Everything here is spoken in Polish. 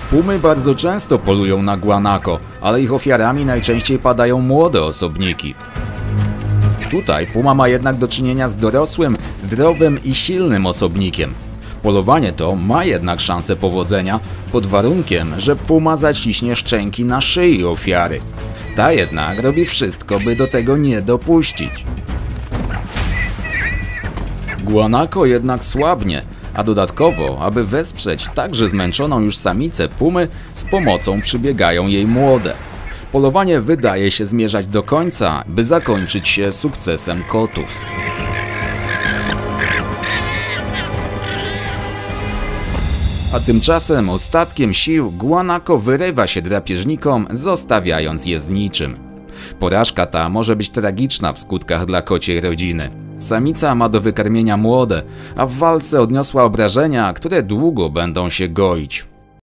Pumy bardzo często polują na guanako, ale ich ofiarami najczęściej padają młode osobniki. Tutaj puma ma jednak do czynienia z dorosłym, zdrowym i silnym osobnikiem. Polowanie to ma jednak szansę powodzenia, pod warunkiem, że puma zaciśnie szczęki na szyi ofiary. Ta jednak robi wszystko, by do tego nie dopuścić. Guanako jednak słabnie, a dodatkowo, aby wesprzeć także zmęczoną już samicę pumy, z pomocą przybiegają jej młode. Polowanie wydaje się zmierzać do końca, by zakończyć się sukcesem kotów. A tymczasem ostatkiem sił guanako wyrywa się drapieżnikom, zostawiając je z niczym. Porażka ta może być tragiczna w skutkach dla kociej rodziny. Samica ma do wykarmienia młode, a w walce odniosła obrażenia, które długo będą się goić.